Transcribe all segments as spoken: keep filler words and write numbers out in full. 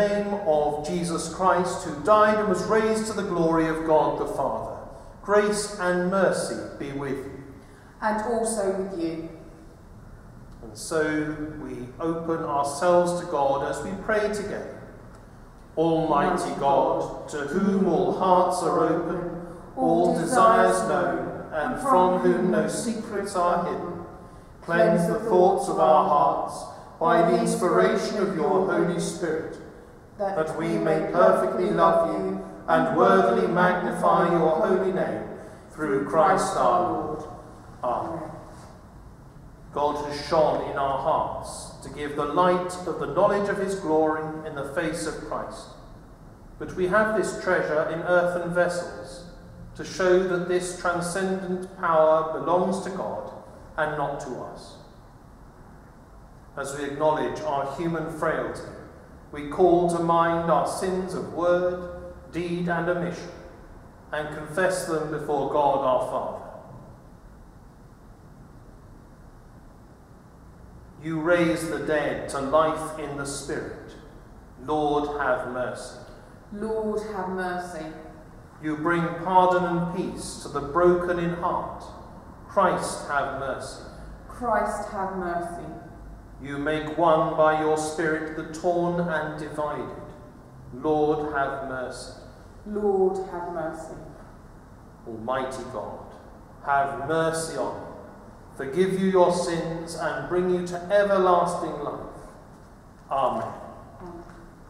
name of Jesus Christ, who died and was raised to the glory of God the Father, grace and mercy be with you. And also with you. And so we open ourselves to God as we pray together. Almighty God, to whom all hearts are open, all desires known, and from whom no secrets are hidden, cleanse the thoughts of our hearts by the inspiration of your Holy Spirit, that we may perfectly love you and worthily magnify your holy name, through Christ our Lord. Amen. God has shone in our hearts to give the light of the knowledge of his glory in the face of Christ. But we have this treasure in earthen vessels to show that this transcendent power belongs to God and not to us. As we acknowledge our human frailty, we call to mind our sins of word, deed and omission, and confess them before God our Father. You raise the dead to life in the Spirit. Lord, have mercy. Lord, have mercy. You bring pardon and peace to the broken in heart. Christ, have mercy. Christ, have mercy. You make one by your Spirit the torn and divided. Lord, have mercy. Lord, have mercy. Almighty God, have mercy on you, forgive you your sins, and bring you to everlasting life. Amen. Amen.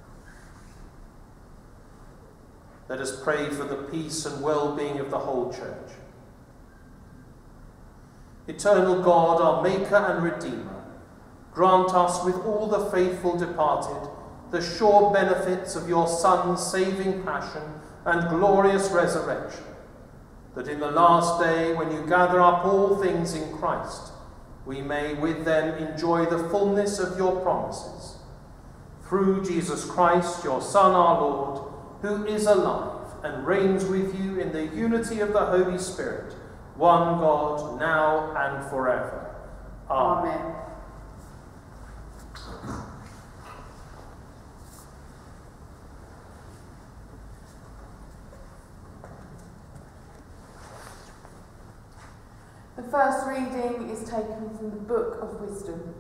Let us pray for the peace and well-being of the whole Church. Eternal God, our Maker and Redeemer, grant us with all the faithful departed the sure benefits of your Son's saving passion and glorious resurrection, that in the last day, when you gather up all things in Christ, we may with them enjoy the fullness of your promises. Through Jesus Christ, your Son, our Lord, who is alive and reigns with you in the unity of the Holy Spirit, one God, now and forever. Amen. Amen. The first reading is taken from the Book of Wisdom.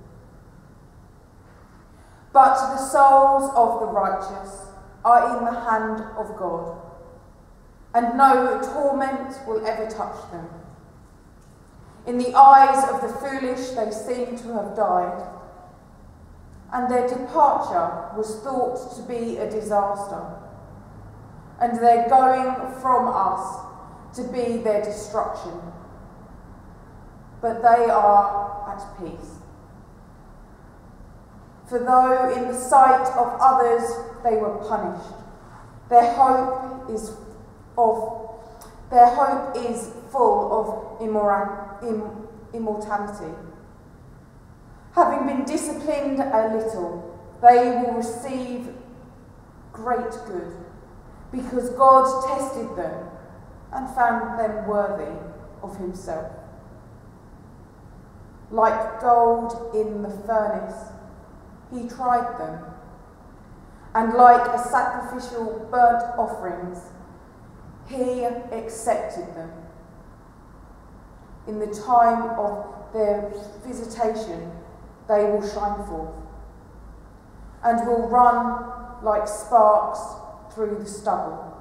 But the souls of the righteous are in the hand of God, and no torment will ever touch them. In the eyes of the foolish they seem to have died, and their departure was thought to be a disaster, and their going from us to be their destruction. But they are at peace. For though in the sight of others they were punished, their hope is of their hope is full of immora- im- immortality. Having been disciplined a little, they will receive great good, because God tested them and found them worthy of himself. Like gold in the furnace, he tried them, and like a sacrificial burnt offerings, he accepted them. In the time of their visitation, they will shine forth, and will run like sparks through the stubble.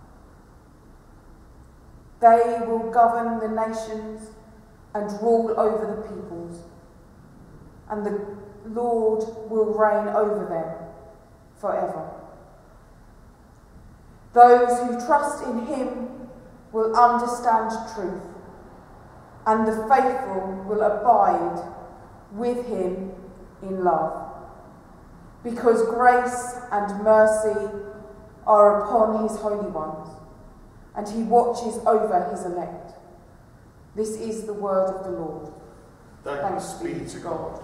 They will govern the nations and rule over the peoples, and the Lord will reign over them forever. Those who trust in him will understand truth, and the faithful will abide with him in love, because grace and mercy are upon his holy ones, and he watches over his elect. This is the word of the Lord. Thanks be to God.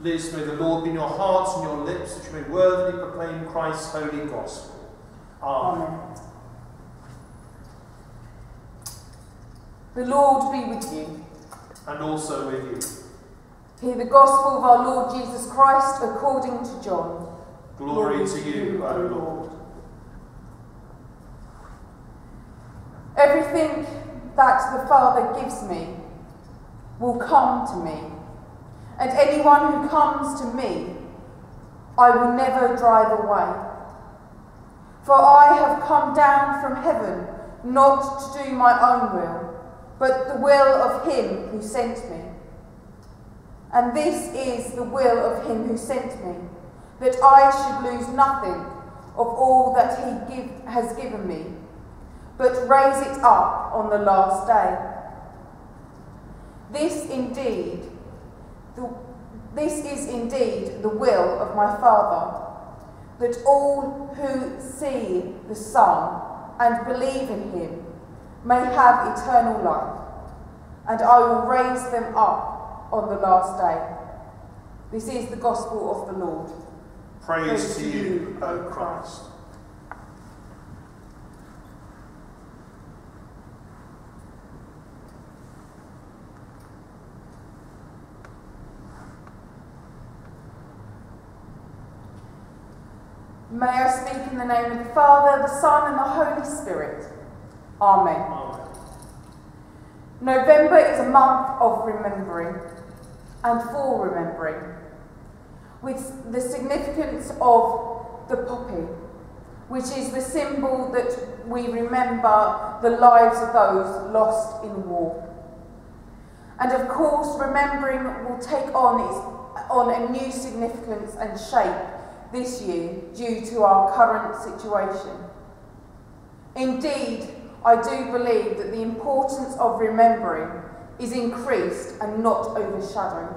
Liz, may the Lord be in your hearts and your lips, that you may worthily proclaim Christ's holy gospel. Amen. Amen. The Lord be with you. And also with you. Hear the gospel of our Lord Jesus Christ according to John. Glory, Glory to you, O Lord. Everything that the Father gives me will come to me, and anyone who comes to me I will never drive away. For I have come down from heaven not to do my own will, but the will of him who sent me. And this is the will of him who sent me, that I should lose nothing of all that he give, has given me, but raise it up on the last day. This indeed, the, this is indeed the will of my Father, that all who see the Son and believe in him may have eternal life, and I will raise them up on the last day. This is the gospel of the Lord. Praise, Praise to you, O Christ. May I speak in the name of the Father, the Son, and the Holy Spirit. Amen. Amen. November is a month of remembering and for remembering, with the significance of the poppy, which is the symbol that we remember the lives of those lost in war. And of course, remembering will take on, its, on a new significance and shape this year due to our current situation. Indeed, I do believe that the importance of remembering is increased and not overshadowed.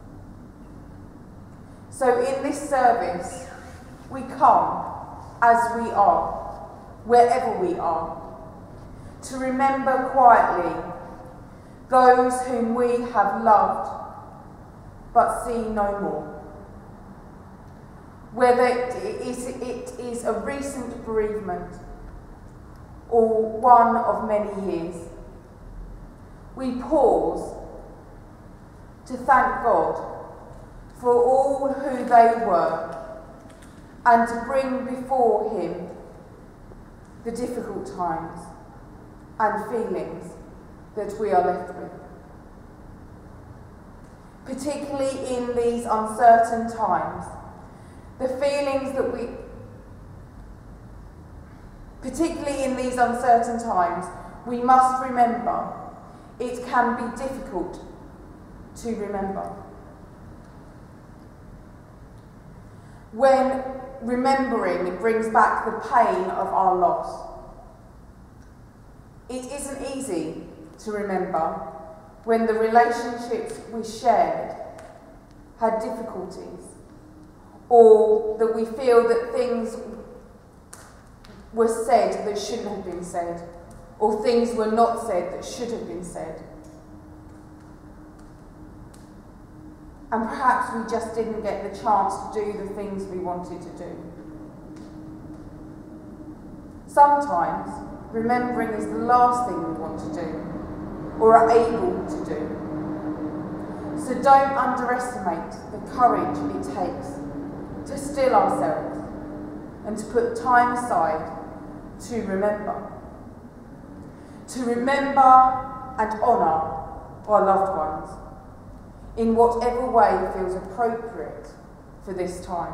So in this service, we come as we are, wherever we are, to remember quietly those whom we have loved but see no more. Whether it is, it is a recent bereavement or one of many years, we pause to thank God for all who they were and to bring before him the difficult times and feelings that we are left with. Particularly in these uncertain times, the feelings that we, particularly in these uncertain times, we must remember it can be difficult to remember. When remembering brings back the pain of our loss. It isn't easy to remember when the relationships we shared had difficulties, or that we feel that things were said that shouldn't have been said, or things were not said that should have been said. And perhaps we just didn't get the chance to do the things we wanted to do. Sometimes remembering is the last thing we want to do, or are able to do. So don't underestimate the courage it takes to still ourselves and to put time aside to remember. To remember and honour our loved ones in whatever way feels appropriate for this time.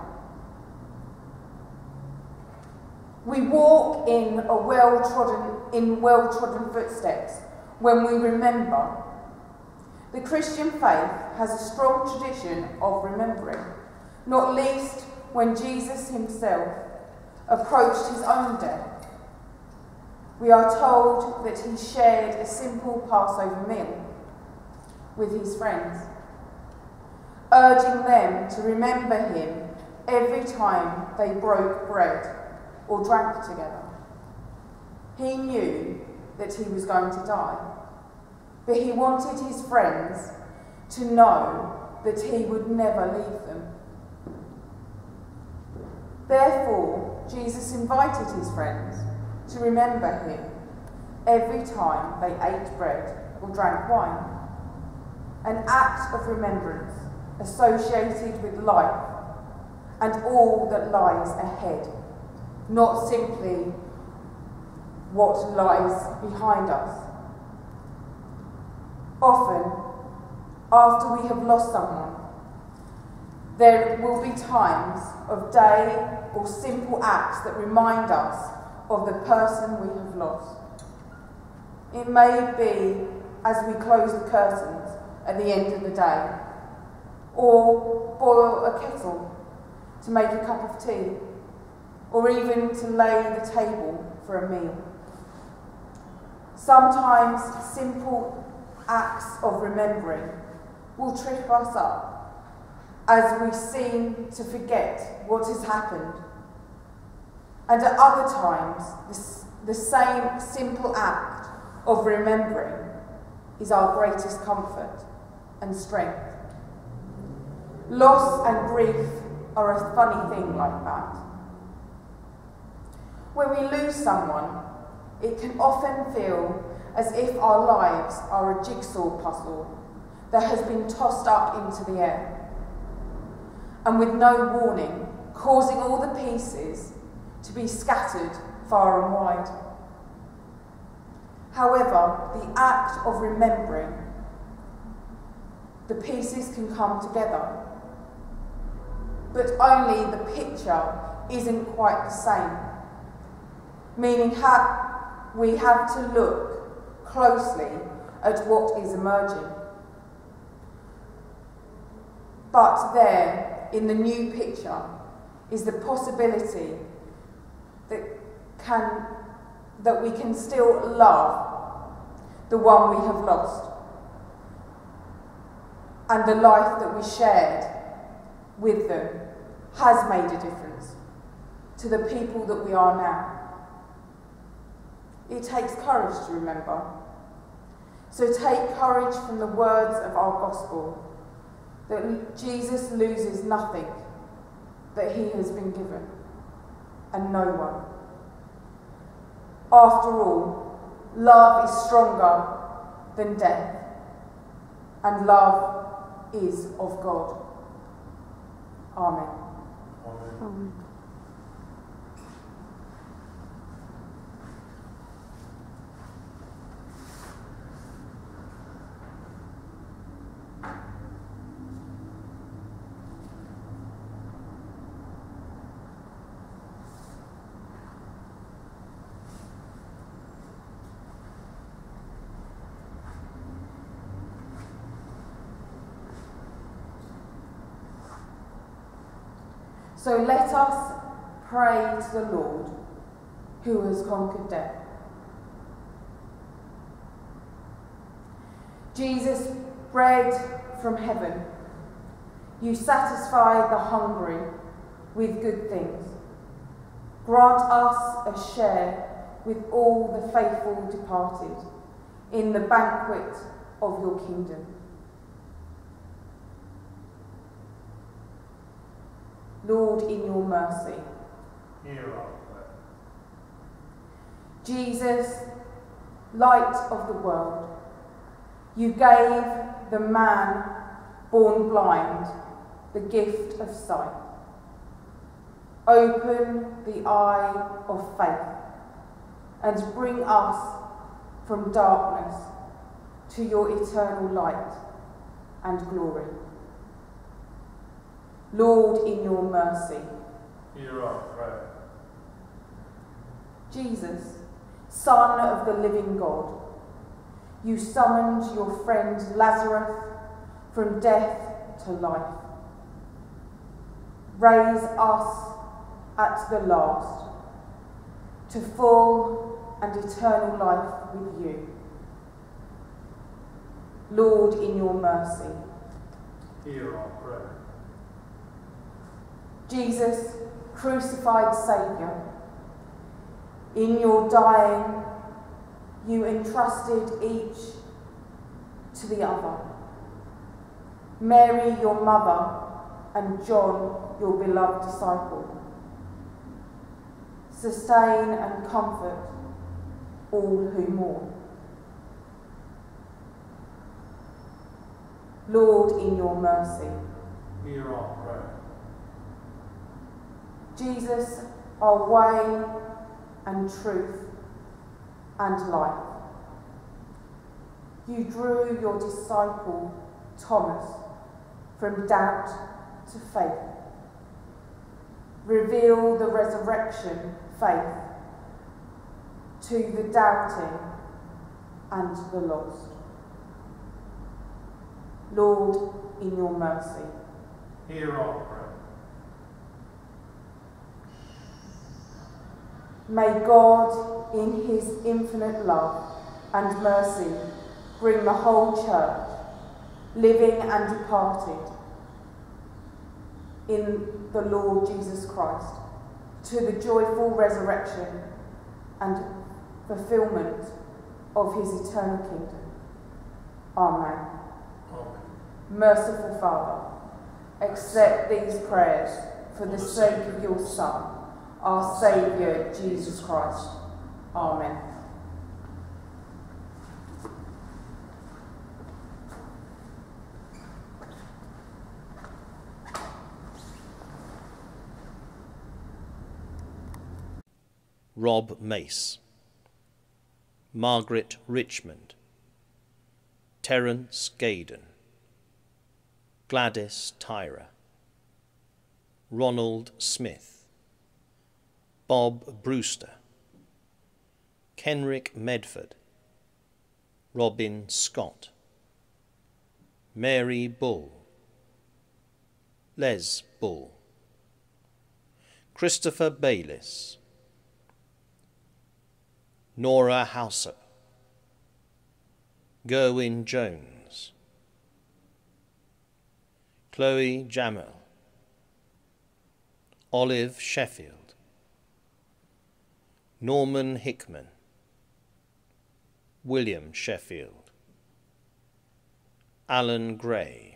We walk in a well-trodden, in well-trodden footsteps when we remember. The Christian faith has a strong tradition of remembering, not least when Jesus himself approached his own death. We are told that he shared a simple Passover meal with his friends, urging them to remember him every time they broke bread or drank together. He knew that he was going to die, but he wanted his friends to know that he would never leave them. Therefore, Jesus invited his friends to remember him every time they ate bread or drank wine, an act of remembrance associated with life and all that lies ahead, not simply what lies behind us. Often, after we have lost someone, there will be times of day or simple acts that remind us of the person we have lost. It may be as we close the curtains at the end of the day, or boil a kettle to make a cup of tea, or even to lay the table for a meal. Sometimes simple acts of remembering will trip us up as we seem to forget what has happened. And at other times, this, the same simple act of remembering is our greatest comfort and strength. Loss and grief are a funny thing like that. When we lose someone, it can often feel as if our lives are a jigsaw puzzle that has been tossed up into the air, and with no warning, causing all the pieces to be scattered far and wide. However, the act of remembering, the pieces can come together, but only the picture isn't quite the same, meaning ha- we have to look closely at what is emerging. But there, in the new picture, is the possibility that can that we can still love the one we have lost, and the life that we shared with them has made a difference to the people that we are now. It takes courage to remember. So take courage from the words of our gospel, that Jesus loses nothing that he has been given, and no one. After all, love is stronger than death, and love is of God. Amen. Amen. Amen. So let us pray to the Lord, who has conquered death. Jesus, bread from heaven, you satisfy the hungry with good things. Grant us a share with all the faithful departed in the banquet of your kingdom. Lord, in your mercy. Hear our prayer. Jesus, light of the world, you gave the man born blind the gift of sight. Open the eye of faith and bring us from darkness to your eternal light and glory. Lord, in your mercy. Hear our prayer. Jesus, Son of the living God, you summoned your friend Lazarus from death to life. Raise us at the last to full and eternal life with you. Lord, in your mercy. Hear our prayer. Jesus, crucified Saviour, in your dying, you entrusted each to the other. Mary, your mother, and John, your beloved disciple. Sustain and comfort all who mourn. Lord, in your mercy, hear our prayer. Jesus, our way and truth and life. You drew your disciple Thomas from doubt to faith. Reveal the resurrection faith to the doubting and the lost. Lord, in your mercy, hear our prayer. May God, in his infinite love and mercy, bring the whole church, living and departed, in the Lord Jesus Christ, to the joyful resurrection and fulfilment of his eternal kingdom. Amen. Amen. Merciful Father, accept these prayers for the sake of your Son, our Saviour, Jesus Christ. Amen. Rob Mace, Margaret Richmond, Terence Gaydon, Gladys Tyra, Ronald Smith, Bob Brewster, Kenrick Medford, Robin Scott, Mary Bull, Les Bull, Christopher Bayliss, Nora Hauser, Gerwin Jones, Chloe Jamel, Olive Sheffield, Norman Hickman, William Sheffield, Alan Gray,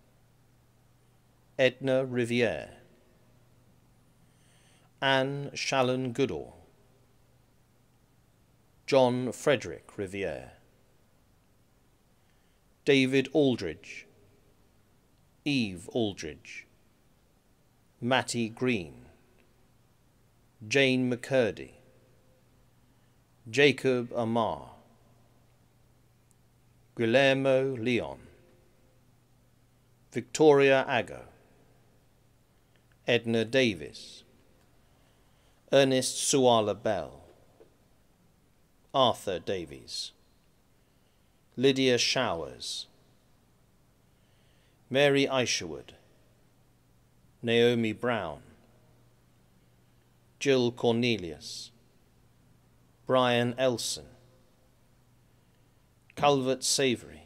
Edna Riviere, Anne Shallon Goodall, John Frederick Riviere, David Aldridge, Eve Aldridge, Mattie Green, Jane McCurdy, Jacob Amar, Guillermo Leon, Victoria Aggo, Edna Davis, Ernest Suala Bell, Arthur Davies, Lydia Showers, Mary Isherwood, Naomi Brown, Jill Cornelius, Brian Elson, Calvert Savory,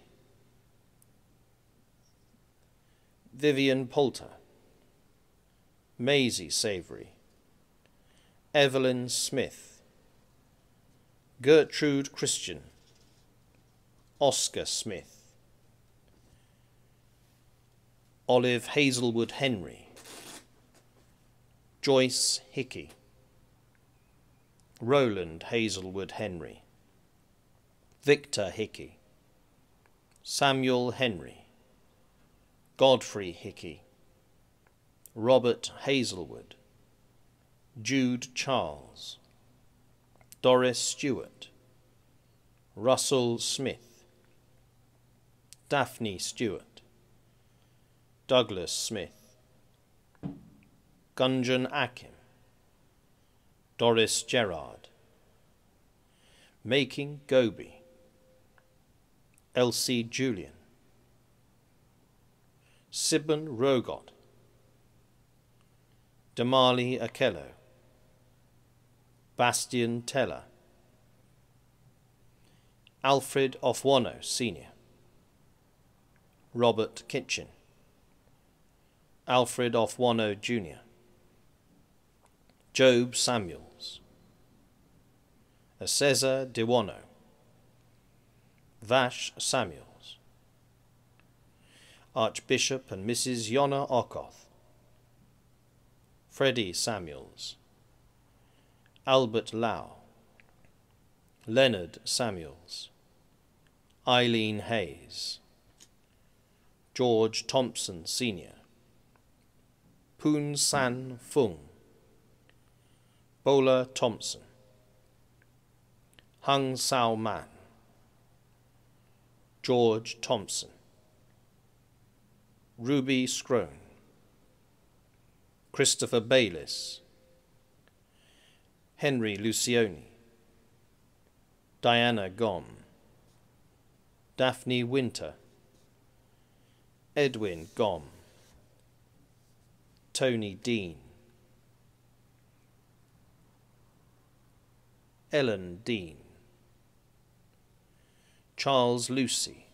Vivian Poulter, Maisie Savory, Evelyn Smith, Gertrude Christian, Oscar Smith, Olive Hazelwood Henry, Joyce Hickey, Roland Hazelwood Henry, Victor Hickey, Samuel Henry, Godfrey Hickey, Robert Hazelwood, Jude Charles, Doris Stewart, Russell Smith, Daphne Stewart, Douglas Smith, Gunjan Akim, Doris Gerard, Making Goby, Elsie Julian, Sibben Rogot, Damali Akello, Bastian Teller, Alfred Ofwano Senior, Robert Kitchen, Alfred Ofwano Junior, Job Samuels, Aceza Dewano, Vash Samuels, Archbishop and Missus Yona Okoth, Freddie Samuels, Albert Lau, Leonard Samuels, Eileen Hayes, George Thompson Senior, Poon San Fung, Bola Thompson, Hung Sao Man, George Thompson, Ruby Scrone, Christopher Bayliss, Henry Lucioni, Diana Gom, Daphne Winter, Edwin Gom, Tony Dean, Ellen Dean, Charles Lucy,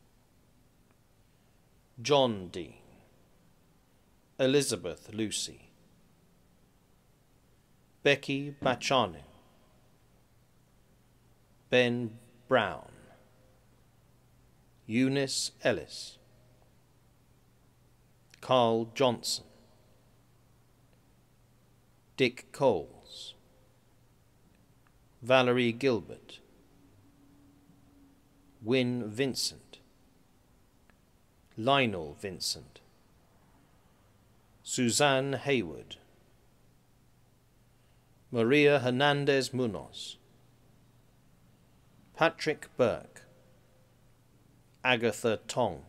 John Dean, Elizabeth Lucy, Becky Bachanu, Ben Brown, Eunice Ellis, Carl Johnson, Dick Coles, Valerie Gilbert, Wynne Vincent, Lionel Vincent, Suzanne Hayward, Maria Hernandez Munoz, Patrick Burke, Agatha Tong,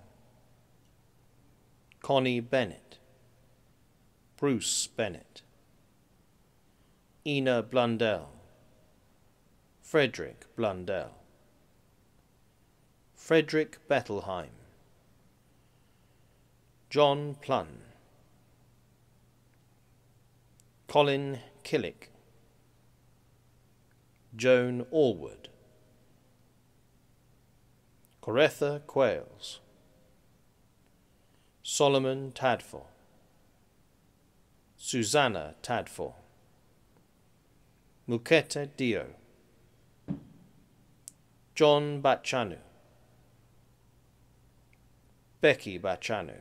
Connie Bennett, Bruce Bennett, Ina Blundell, Frederick Blundell, Frederick Bettelheim, John Plunn, Colin Killick, Joan Allwood, Coretha Quails, Solomon Tadfor, Susanna Tadfor, Mukete Dio, John Bachanu, Becky Bachanu,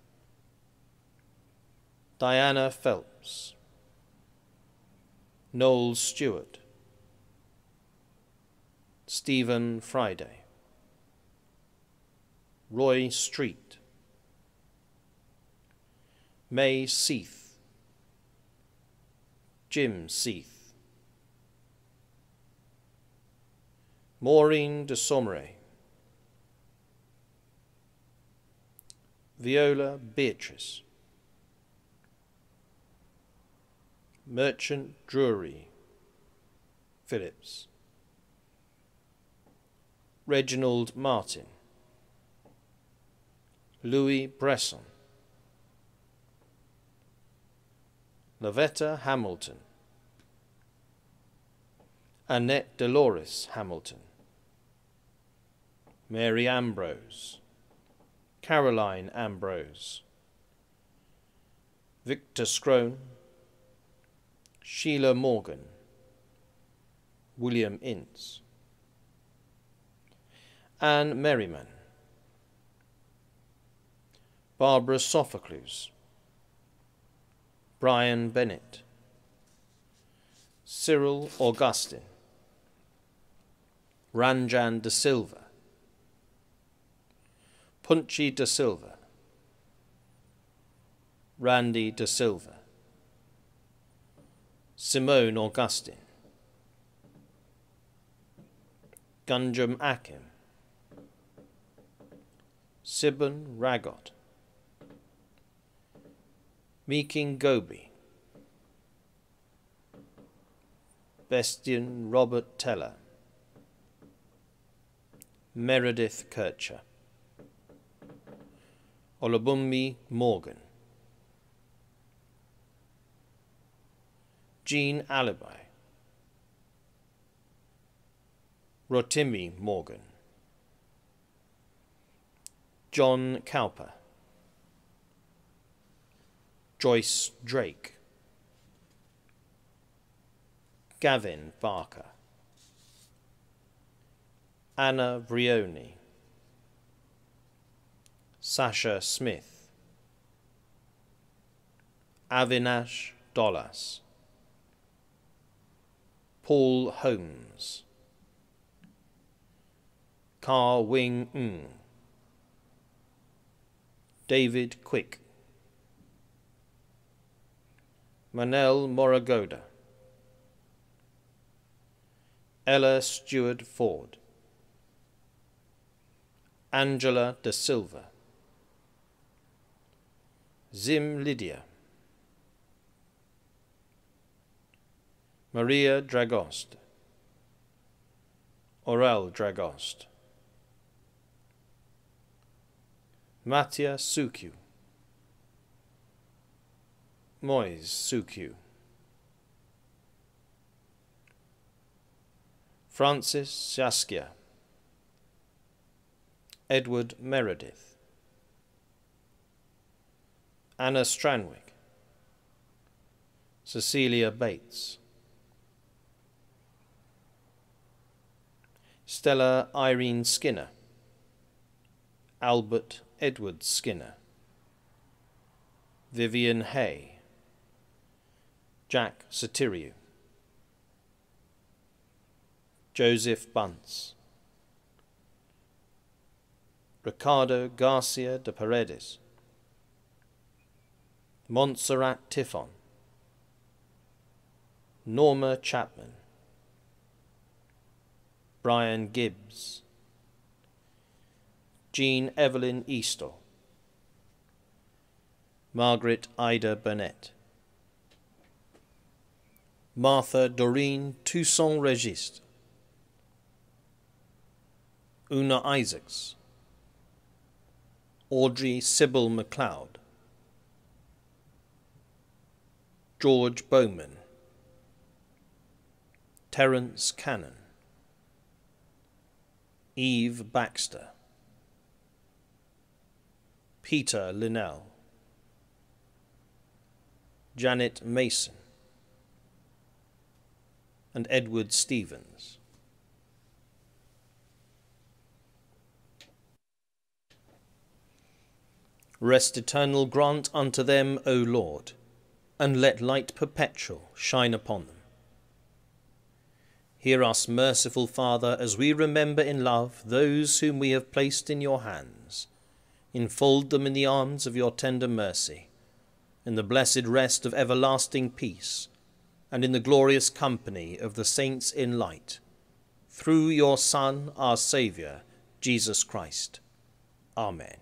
Diana Phelps, Noel Stewart, Stephen Friday, Roy Street, May Seath, Jim Seath, Maureen de Somre, Viola Beatrice, Merchant Drury Phillips, Reginald Martin, Louis Bresson, Lavetta Hamilton, Annette Dolores Hamilton, Mary Ambrose, Caroline Ambrose, Victor Scrone, Sheila Morgan, William Ince, Anne Merriman, Barbara Sophocles, Brian Bennett, Cyril Augustine, Ranjan de Silva, Punchy de Silva, Randy de Silva, Simone Augustine, Gunjam Akim, Sibon Ragot, Meeking Gobi, Bestian Robert Teller, Meredith Kircher, Olabunmi Morgan, Jean Alibi, Rotimi Morgan, John Cowper, Joyce Drake, Gavin Barker, Anna Vrioni, Sasha Smith, Avinash Dolas, Paul Holmes, Ka Wing Ng, David Quick, Manel Moragoda, Ella Stewart Ford, Angela De Silva, Zim Lydia, Maria Dragost, Orel Dragost, Mattia Sukyu, Moise Sukyu, Francis Saskia, Edward Meredith, Anna Stranwick, Cecilia Bates, Stella Irene Skinner, Albert Edward Skinner, Vivian Hay, Jack Satiriou, Joseph Bunce, Ricardo Garcia de Paredes, Montserrat Tiffon, Norma Chapman, Brian Gibbs, Jean Evelyn Eastle, Margaret Ida Burnett, Martha Doreen Toussaint Registe, Una Isaacs, Audrey Sybil MacLeod, George Bowman, Terence Cannon, Eve Baxter, Peter Linnell, Janet Mason, and Edward Stevens. Rest eternal grant unto them, O Lord, and let light perpetual shine upon them. Hear us, merciful Father, as we remember in love those whom we have placed in your hands. Enfold them in the arms of your tender mercy, in the blessed rest of everlasting peace, and in the glorious company of the saints in light, through your Son, our Saviour, Jesus Christ. Amen.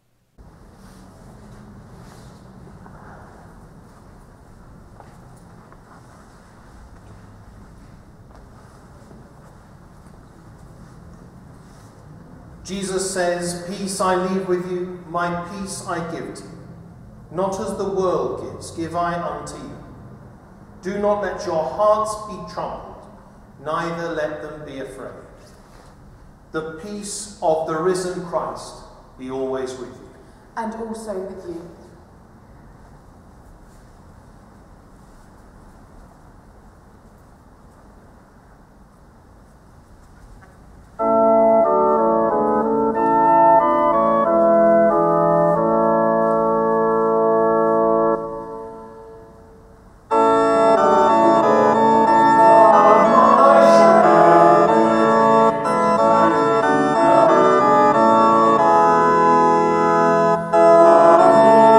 Jesus says, "Peace I leave with you, my peace I give to you. Not as the world gives, give I unto you. Do not let your hearts be troubled, neither let them be afraid." The peace of the risen Christ be always with you. And also with you. Amen.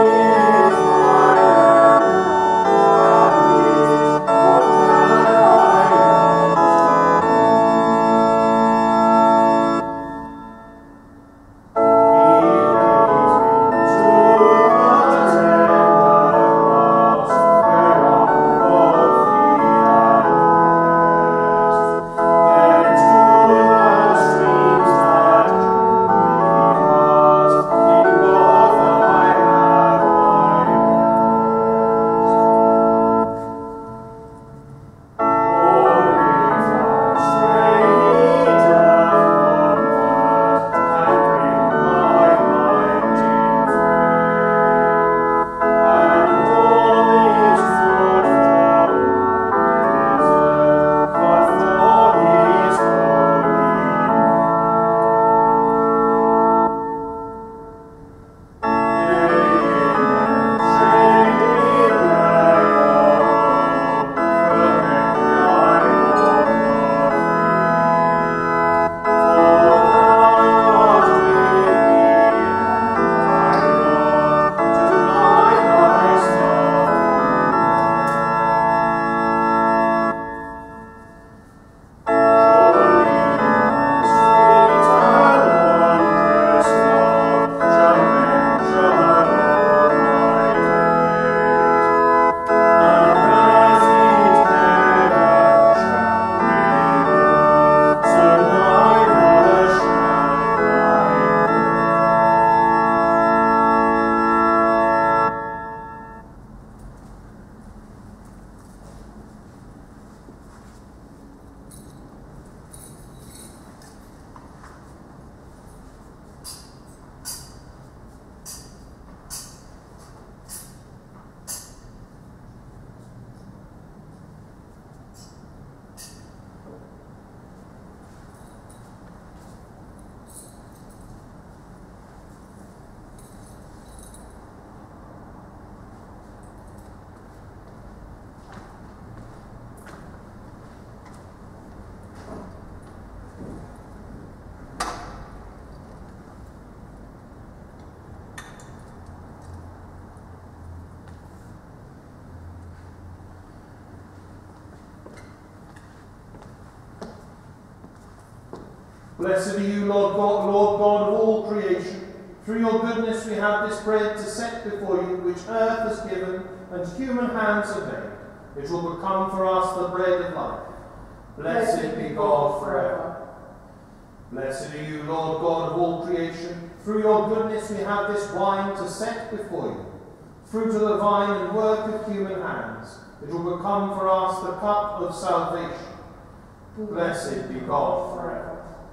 Blessed are you, Lord God, Lord God of all creation. Through your goodness we have this bread to set before you, which earth has given and human hands have made. It will become for us the bread of life. Blessed be God forever. Blessed are you, Lord God of all creation. Through your goodness we have this wine to set before you. Fruit of the vine and work of human hands. It will become for us the cup of salvation. Blessed be God forever.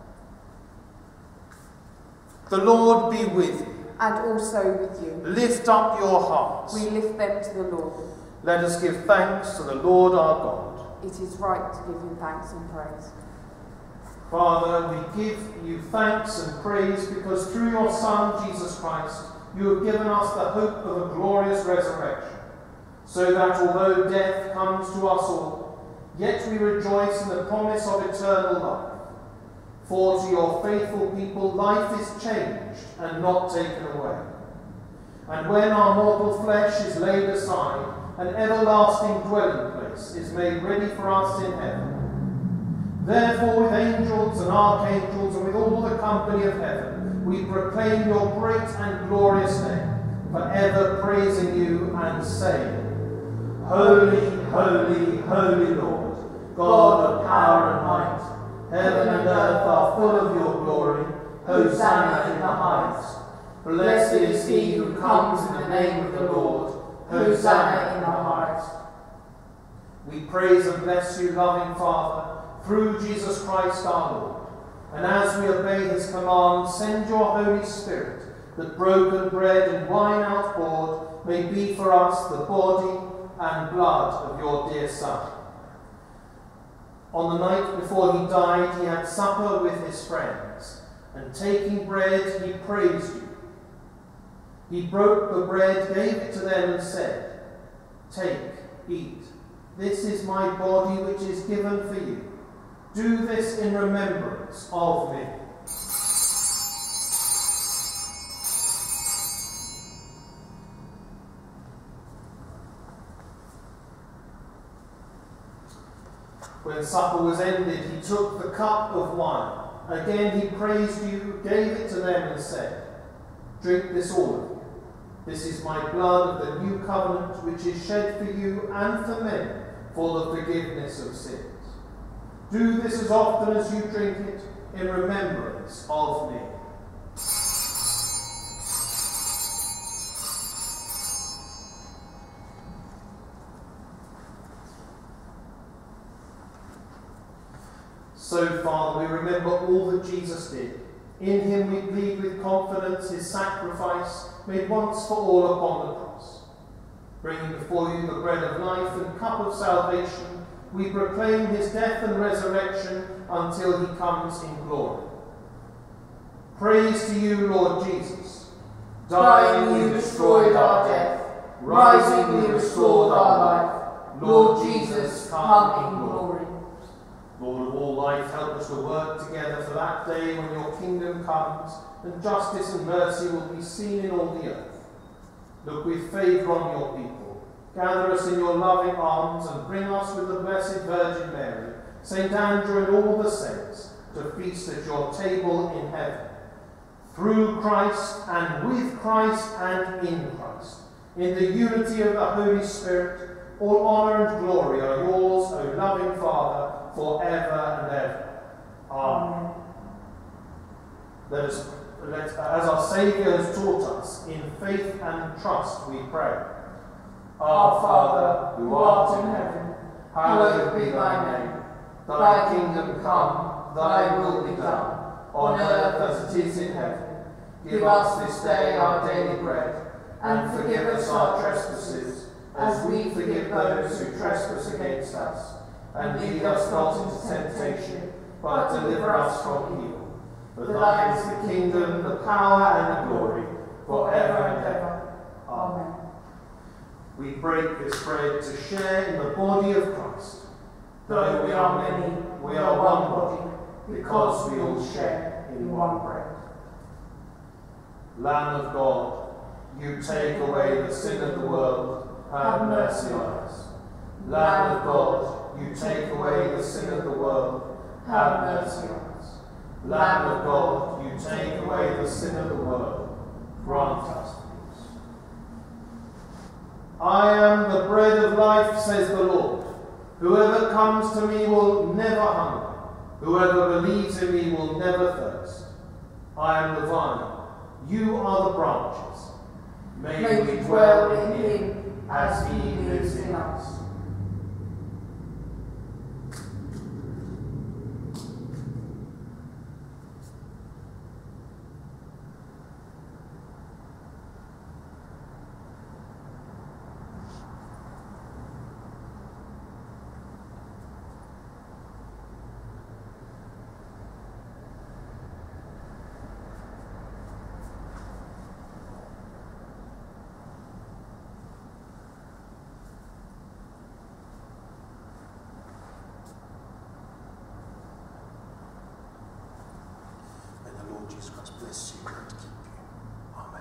The Lord be with you. And also with you. Lift up your hearts. We lift them to the Lord. Let us give thanks to the Lord our God. It is right to give him thanks and praise. Father, we give you thanks and praise because through your Son, Jesus Christ, you have given us the hope of a glorious resurrection, so that although death comes to us all, yet we rejoice in the promise of eternal life. For to your faithful people life is changed and not taken away. And when our mortal flesh is laid aside, an everlasting dwelling place is made ready for us in heaven. Therefore, with angels and archangels and with all the company of heaven, we proclaim your great and glorious name, forever praising you and saying, Holy, holy, holy Lord, God of power and might, heaven and earth are full of your glory. Hosanna in the highest. Blessed is he who comes in the name of the Lord. Hosanna in the highest. We praise and bless you, loving Father, through Jesus Christ our Lord. And as we obey his command, send your Holy Spirit, that broken bread and wine outpoured may be for us the body and blood of your dear Son. On the night before he died, he had supper with his friends, and taking bread, he praised you. He broke the bread, gave it to them, and said, Take, eat. This is my body which is given for you. Do this in remembrance of me. When supper was ended, he took the cup of wine. Again he praised you, gave it to them, and said, Drink this all of you. This is my blood of the new covenant, which is shed for you and for many for the forgiveness of sins. Do this as often as you drink it in remembrance of me. So, Father, we remember all that Jesus did. In him we plead with confidence his sacrifice made once for all upon the cross. Bringing before you the bread of life and cup of salvation, we proclaim his death and resurrection until he comes in glory. Praise to you, Lord Jesus. Dying, you destroyed our death. Rising, you restored our life. Lord Jesus, come in glory. Lord of all life, help us to work together for that day when your kingdom comes and justice and mercy will be seen in all the earth. Look with favour on your people. Gather us in your loving arms and bring us with the Blessed Virgin Mary, Saint Andrew and all the saints to feast at your table in heaven. Through Christ and with Christ and in Christ, in the unity of the Holy Spirit, all honour and glory are yours, O loving Father, forever and ever. Amen. Let us, let, as our Saviour has taught us, in faith and trust we pray. Our Father, who art in heaven, hallowed be thy name. Thy kingdom come, thy will be done, on earth as it is in heaven. Give us this day our daily bread, and forgive us our trespasses, as we forgive those who trespass against us. And lead us not into temptation, but deliver us from evil. For thine is the kingdom, the power, and the glory, forever and ever. Amen. We break this bread to share in the body of Christ. Though we are many, we are one body, because we all share in one bread. Lamb of God, you take away the sin of the world, have mercy on us. Lamb of God, you take away the sin of the world, have mercy on us. Lamb of God, you take away the sin of the world. Grant us peace. I am the bread of life, says the Lord. Whoever comes to me will never hunger. Whoever believes in me will never thirst. I am the vine. You are the branches. May, May we we dwell dwell in in him him as as he he lives lives in in us. us. May the Lord Jesus Christ bless you and keep you. Amen.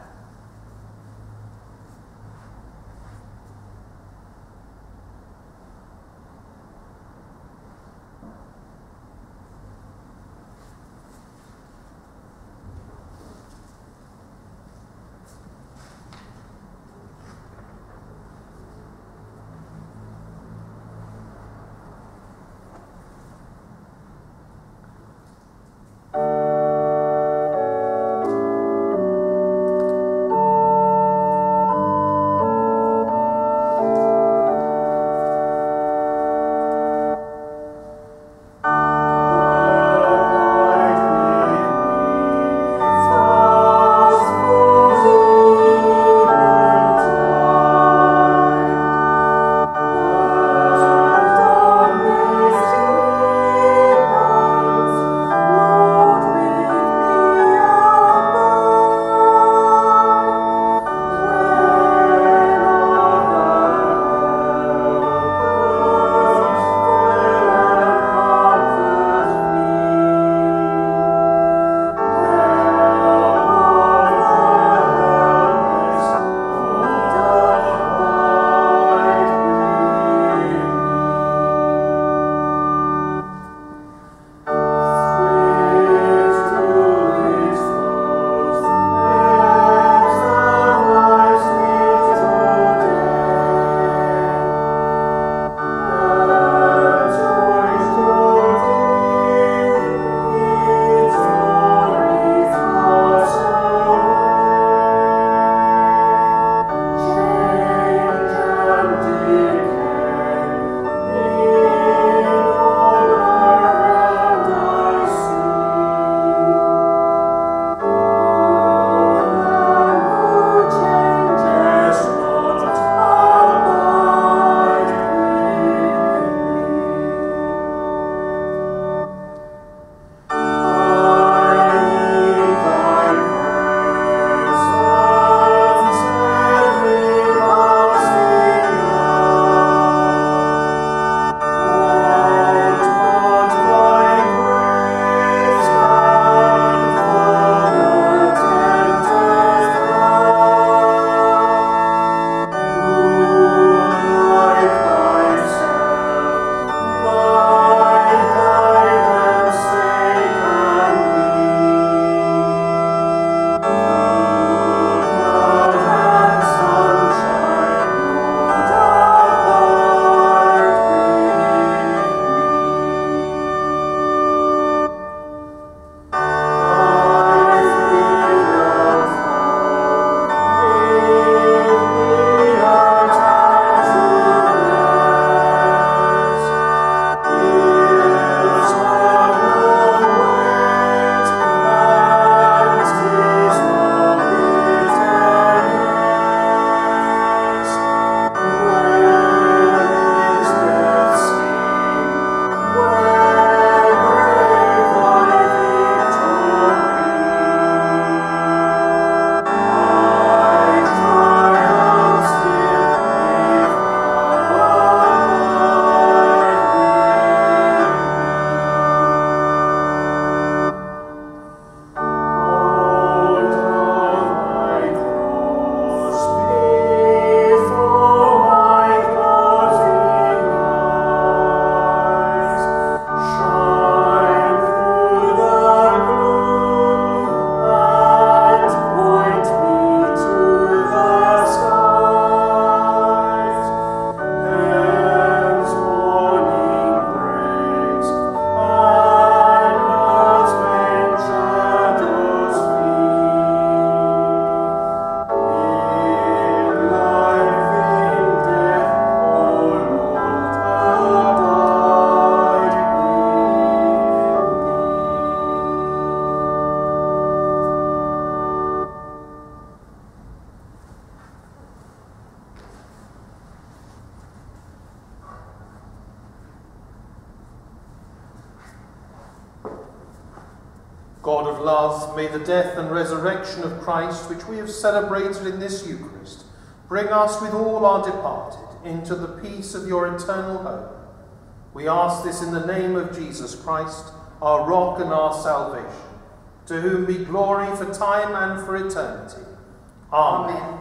God of love, may the death and resurrection of Christ, which we have celebrated in this Eucharist, bring us with all our departed into the peace of your eternal home. We ask this in the name of Jesus Christ, our rock and our salvation, to whom be glory for time and for eternity. Amen. Amen.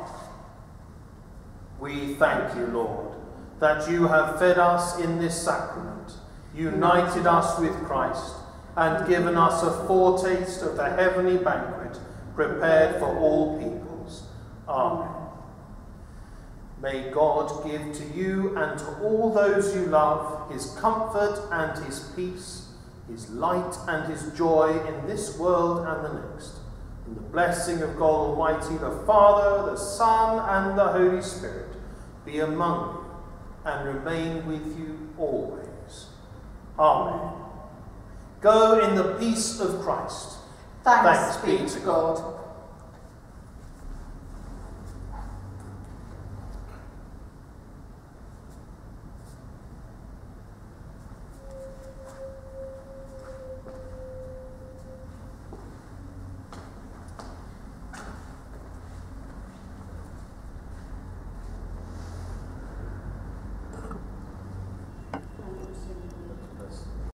We thank you, Lord, that you have fed us in this sacrament, united us with Christ, and given us a foretaste of the heavenly banquet prepared for all peoples. Amen. May God give to you and to all those you love his comfort and his peace, his light and his joy in this world and the next. In the blessing of God Almighty, the Father, the Son, and the Holy Spirit, be among you and remain with you always. Amen. Go in the peace of Christ. Thanks, Thanks be to God.